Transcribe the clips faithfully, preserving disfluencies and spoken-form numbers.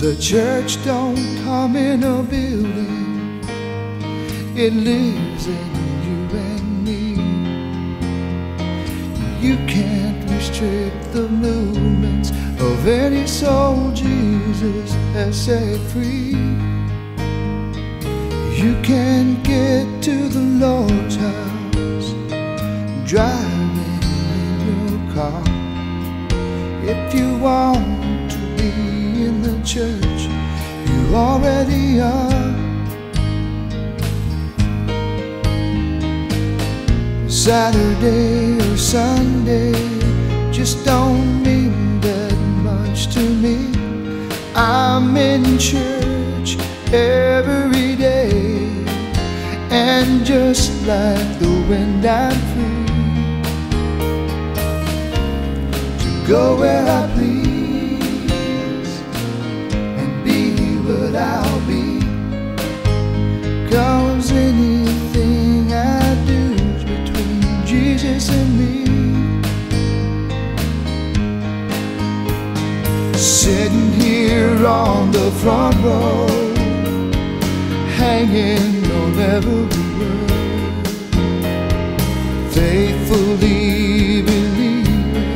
The church don't come in a building, it lives in you and me. You can't restrict the movements of any soul Jesus has set free. You can't get to the Lord's house driving in your car. If you want to be in the church, you already are. Saturday or Sunday just don't mean that much to me. I'm in church every day, and just like the wind I'm free to go where I please and be what I'll be. 'Cause anything I do is between Jesus and me. Sitting here on the front row, hanging on every word, faithfully believing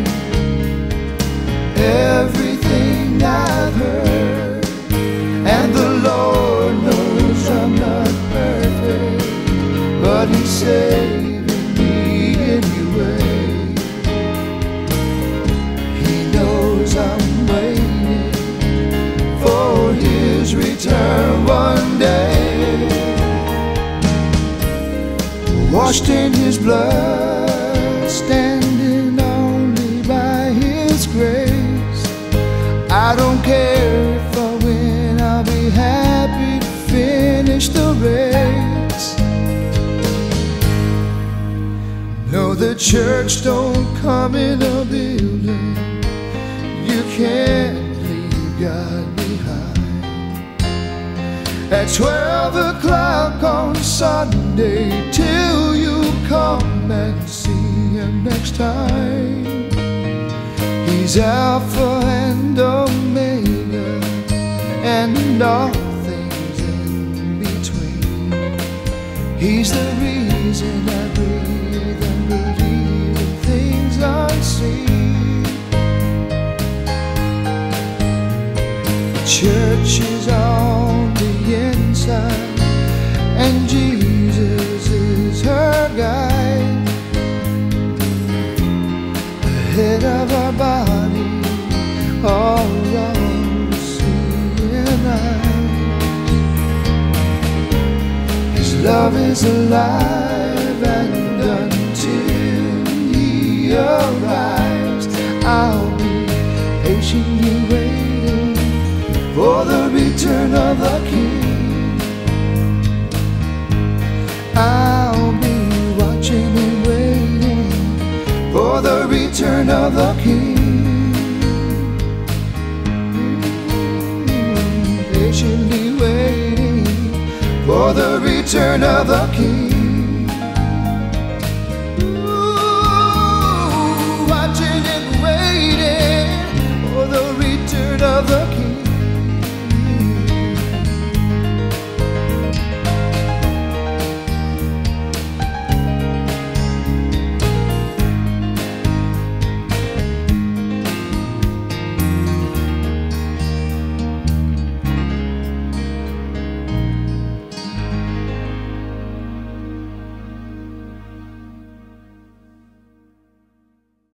everything I've heard. And the Lord knows I'm not perfect, but He's saving me anyway. He knows I'm waiting for His return one day. Washed in His blood, standing only by His grace. I don't care if I win, I'll be happy to finish the race. No, the church don't come in a building. You can't leave God behind. At twelve o'clock on Sunday, till you come and see Him next time. He's Alpha and Omega, and all things in between. He's the reason I breathe and believe in things unseen. The church is on the inside, and Jesus is her guide. The head of our body, all wrong, seeing eyes. His love is alive, and until He arrives, I'll be patiently waiting for the return of the King. I'll be watching and waiting for the return of the King. Patiently waiting for the return of the King.